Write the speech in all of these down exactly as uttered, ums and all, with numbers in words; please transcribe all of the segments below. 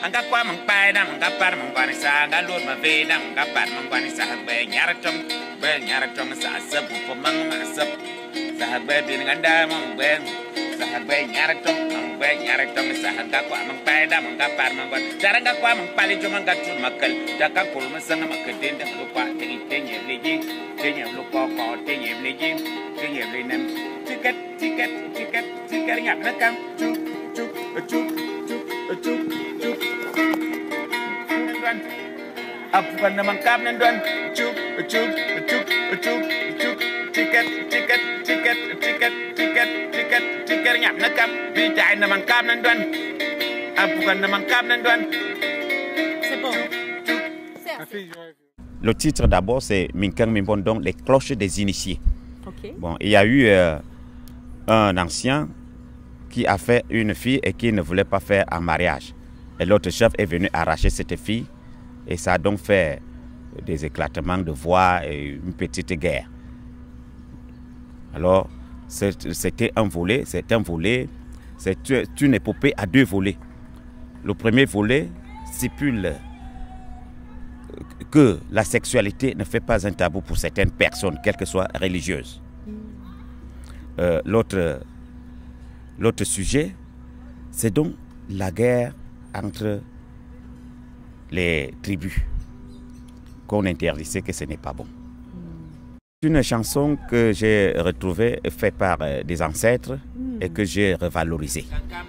anga kwa mang pai da anga par mang bani sa anga lur ma ve da anga par mang bani sa be nyara tom be nyara tom sa sab ko mang ma sab sa be bin nganda mang be sa be nyara tom mang be nyara tom sa anga kwa mang pai da anga par mang ban cara anga kwa mang pali jo mang gatul makal da ka kul ma sang ma ka den da ko kwa tengi tengi le ji tengi lu ko ko tengi le ji tengi le nam tiket tiket tiket tiket ngap na kam chu chu chu chu chu Apukan naman kap nandun Chuk, chuk, chuk, chuk, chuk Tiket, tiket, tiket, tiket, tiket, tiket, tiket Nyap na kap, bitain naman kap nandun Apukan naman kap nandun. C'est bon. Le titre d'abord c'est Minkang Mimbondong, les cloches des initiés. Okay. Bon, il y a eu euh, un ancien qui a fait une fille et qui ne voulait pas faire un mariage. Et l'autre chef est venu arracher cette fille et ça a donc fait des éclatements de voix et une petite guerre. Alors, c'était un volet, c'est un volet, c'est une épopée à deux volets. Le premier volet stipule que la sexualité ne fait pas un tabou pour certaines personnes, quelles que soient religieuses. Euh, l'autre, l'autre sujet, c'est donc la guerre entre les tribus, qu'on interdisait que ce n'est pas bon. C'est une chanson que j'ai retrouvée, faite par euh, des ancêtres et que j'ai revalorisée.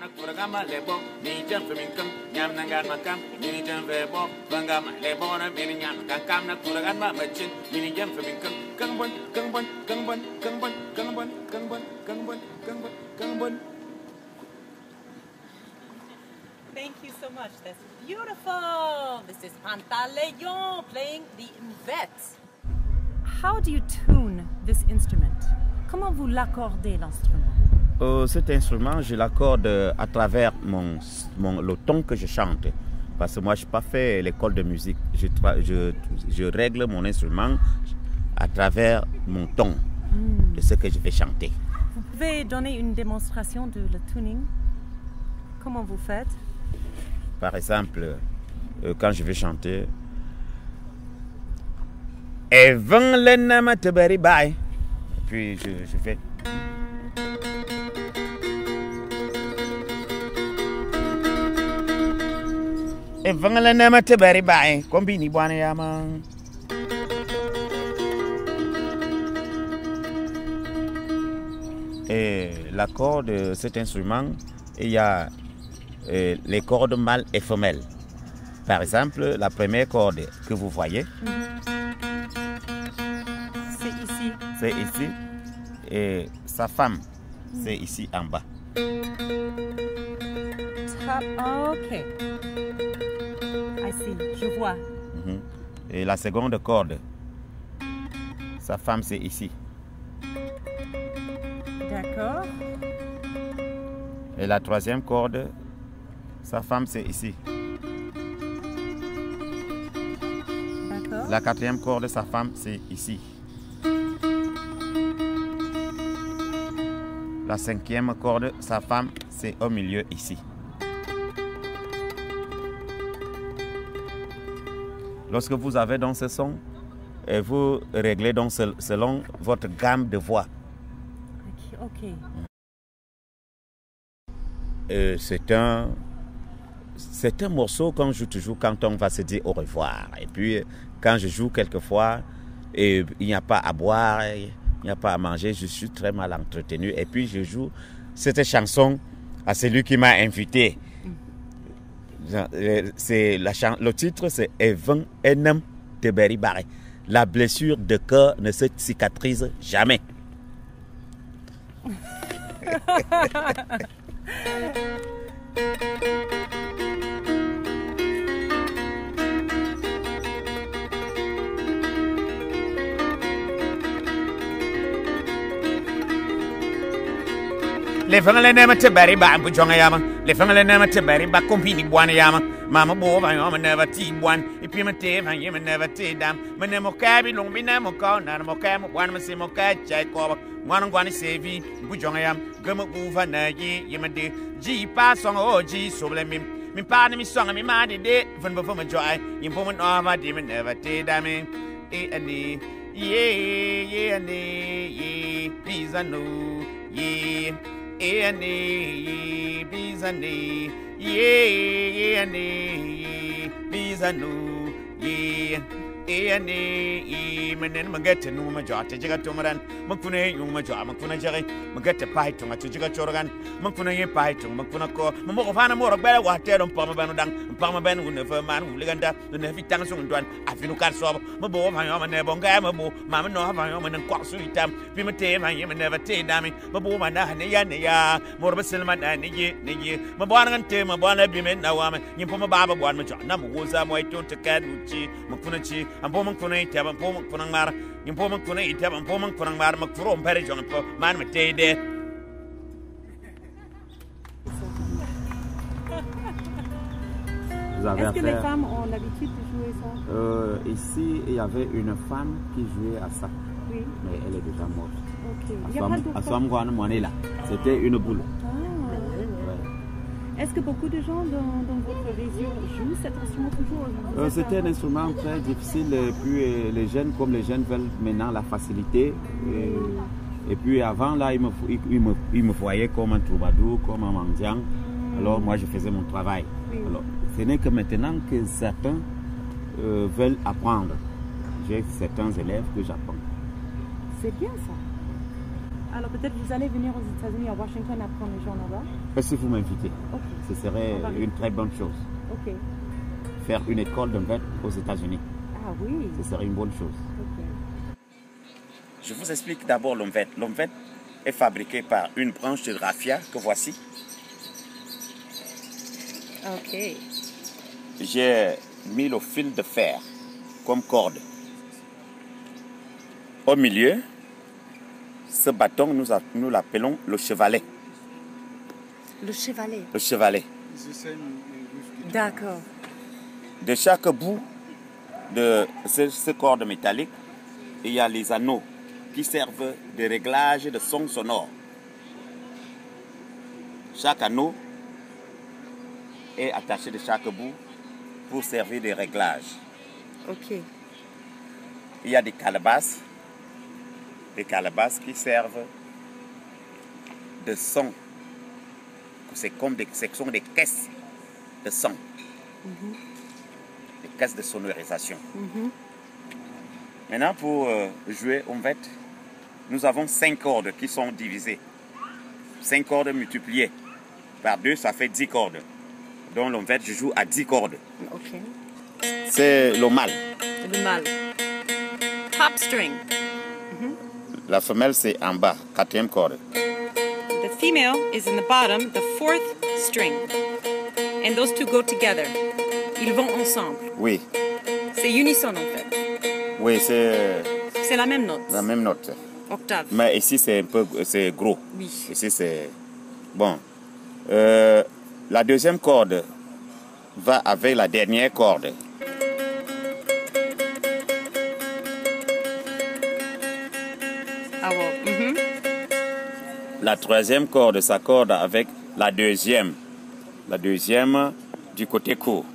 Thank you so much. That's beautiful. This is Pantaleon playing the Mvet. How do you tune this instrument? Comment vous l'accordez l'instrument? Euh, cet instrument, je l'accorde à travers mon, mon, le ton que je chante. Parce que moi, je n'ai pas fait l'école de musique. Je, je, je règle mon instrument à travers mon ton mm. de ce que je vais chanter. Vous pouvez donner une démonstration de le tuning? Comment vous faites? Par exemple, euh, quand je vais chanter, et puis je, je fais. Et combini buone yama. Et l'accord de cet instrument, il y a euh, les cordes mâles et femelles. Par exemple, la première corde que vous voyez, c'est ici. C'est ici. Et sa femme, c'est ici en bas. Top. Ok. I see. Je vois. Mm-hmm. Et la seconde corde, sa femme, c'est ici. D'accord. Et la troisième corde, sa femme, c'est ici. D'accord. La quatrième corde, sa femme, c'est ici. La cinquième corde, sa femme, c'est au milieu ici. Lorsque vous avez dans ce son, et vous réglez donc selon votre gamme de voix. Ok. Euh, c'est un, c'est un morceau qu'on joue toujours quand on va se dire au revoir. Et puis, quand je joue quelquefois, et il n'y a pas à boire, il n'y a pas à manger, je suis très mal entretenu. Et puis, je joue cette chanson à celui qui m'a invité. C'est la chan le titre, c'est Evan Enam Teberi Baré. La blessure de cœur ne se cicatrise jamais. Le fangale nema te bari ba bu jonga yama le fangale nema te bari ba kompini bwana yama mama bo va yama never ti bwan e pi mate va yama never ti dam mene mo kabi long bina mo ka na mo ka mo bwana se mo ka chai ko mwana ngwani sevi bu jonga yam gama ku va na yi yama de ji pa song o ji so le mim mi pa ni mi song mi ma de de fun bo fo ma joy yim po man o ma di me never te da me e ani ye ye ani ye pizza no ye e ani ye pizza ni ye ye ani ye pizza no ye e ani e menen magate no ma jote jiga tomaran makune yung ma jo makuna jare magate pai to ma jiga chorgan makuna ye pai to makuna ko mo ko fana mo rogbele wa te don pama banu dang pama ben un ne fa man u leganda ne fi tang so ndwan afinu kar so mo bo ma yo ma ne bonga ma bo ma ma no fa yo ma nan kwa su itam bi ma te ma ye ma ne va te dami mo bo ma na ne ya ne ya mo ro selma na ne ye ne ye mo bo ngan te mo bo na bi men na wa ma nyim po ma baba bo ma jo na mo wo za mo ai to te kan uchi makuna chi ampo man kuna ite ampo man kuna mar impo man kuna ite ampo man kuna mar mak furo mpere jong po man me tede. Vous avez Est-ce que affaire... les femmes ont l'habitude de jouer ça? euh, Ici, il y avait une femme qui jouait à ça, Oui. mais elle est déjà morte. Ok. Il y a pas d'autres femmes? C'était une boule. Ah. Est-ce que beaucoup de gens dans, dans votre région jouent cet instrument toujours? Euh, C'était un instrument très difficile et puis euh, les jeunes, comme les jeunes veulent maintenant la facilité. Et, et puis avant là, ils me, ils, me, ils me voyaient comme un troubadour, comme un mendiant. Alors moi je faisais mon travail. Oui. Alors, ce n'est que maintenant que certains euh, veulent apprendre. J'ai certains élèves que j'apprends. C'est bien ça. Alors peut-être vous allez venir aux États-Unis, à Washington, apprendre les gens là-bas? Si vous m'invitez, Ok. ce serait une très bonne chose. Ok. Faire une école de vêtements aux États-Unis, Ah oui. ce serait une bonne chose. Ok. Je vous explique d'abord l'omvet. L'omvet est fabriqué par une branche de raffia que voici. Ok. J'ai mis le fil de fer comme corde. Au milieu, ce bâton, nous, nous l'appelons le chevalet. Le chevalet. Le chevalet. D'accord. De chaque bout de ce, ce corde métallique, il y a les anneaux qui servent de réglage de son sonore. Chaque anneau est attaché de chaque bout pour servir de réglage. Ok. Il y a des calebasses, des calebasses qui servent de son. C'est comme des, ce sont des caisses de son, mm-hmm. des caisses de sonorisation. Mm-hmm. Maintenant, pour euh, jouer omvet, nous avons cinq cordes qui sont divisées. Cinq cordes multipliées par deux, ça fait dix cordes. Donc l'omvet, je joue à dix cordes. Ok. C'est le mâle. Le mâle. Top string. Mm-hmm. La femelle, c'est en bas, quatrième corde. The female is in the bottom, the fourth string. And those two go together. Ils vont ensemble. Oui. C'est unisson en fait. Oui, c'est... C'est la même note. La même note. Octave. Mais ici, c'est un peu c'est gros. Oui. Ici, c'est... Bon. Euh, la deuxième corde va avec la dernière corde. Ah bon. Mm-hmm. La troisième corde s'accorde avec la deuxième. La deuxième du côté court.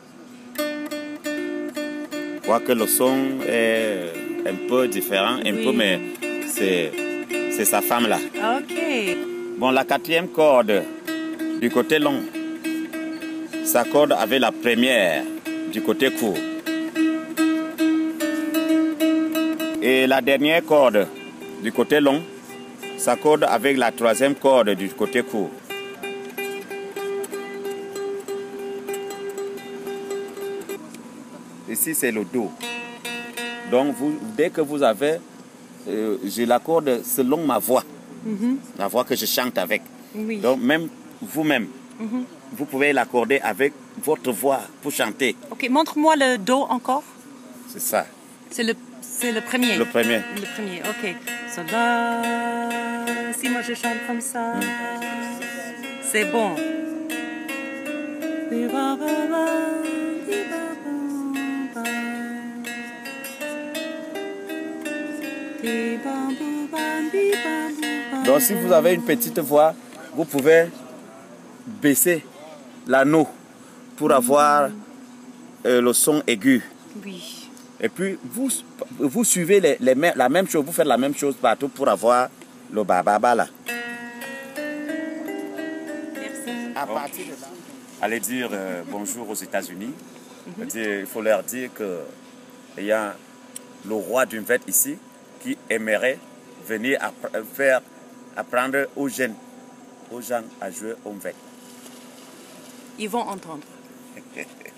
Je vois que le son est un peu différent, un oui. peu, mais c'est, c'est sa femme là. Ok. Bon, la quatrième corde du côté long s'accorde avec la première du côté court. Et la dernière corde du côté long s'accorde avec la troisième corde du côté court. Ici, c'est le Do. Donc, vous, dès que vous avez, euh, je l'accorde selon ma voix, mm-hmm. la voix que je chante avec. Oui. Donc, même vous-même, mm-hmm. vous pouvez l'accorder avec votre voix pour chanter. Ok, montre-moi le Do encore. C'est ça. C'est le, c'est le premier. Le premier. Le premier, ok. So, là, si moi je chante comme ça, mm. c'est bon. Donc si vous avez une petite voix, vous pouvez baisser l'anneau pour avoir euh, le son aigu. Oui. Et puis, vous, vous suivez les, les, la même chose, vous faites la même chose partout pour avoir le bababa là. Merci. À partir de là, allez dire euh, bonjour aux États-Unis. Mm-hmm. Il faut leur dire qu'il y a le roi d'une fête ici qui aimerait venir app faire apprendre aux jeunes, aux gens à jouer au mvète. Ils vont entendre.